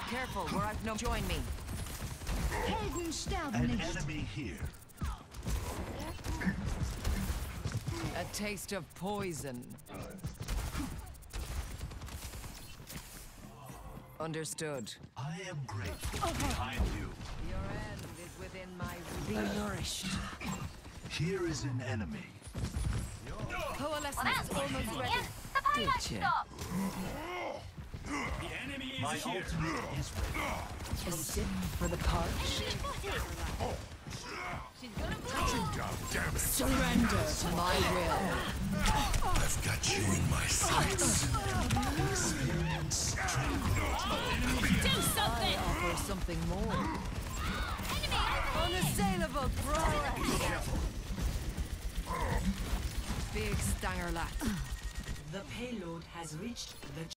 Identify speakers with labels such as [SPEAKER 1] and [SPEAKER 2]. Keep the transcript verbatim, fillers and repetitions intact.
[SPEAKER 1] Careful, or I've no. Join me.
[SPEAKER 2] Helden sterben
[SPEAKER 3] An
[SPEAKER 2] nicht.
[SPEAKER 3] enemy here.
[SPEAKER 1] A taste of poison. Understood.
[SPEAKER 3] I am grateful. Behind you.
[SPEAKER 1] Your end is within my reach. Be nourished.
[SPEAKER 3] Here is an enemy.
[SPEAKER 1] Coalescence is almost ready. Did you?
[SPEAKER 3] My ultimate is ready.
[SPEAKER 1] A sip for the parched. Surrender to my will.
[SPEAKER 4] I've got you in my sights.
[SPEAKER 3] Experience tranquility.
[SPEAKER 2] Do something!
[SPEAKER 1] I offer something more. Unassailable prowess. Big stanger lad.
[SPEAKER 5] The payload has reached the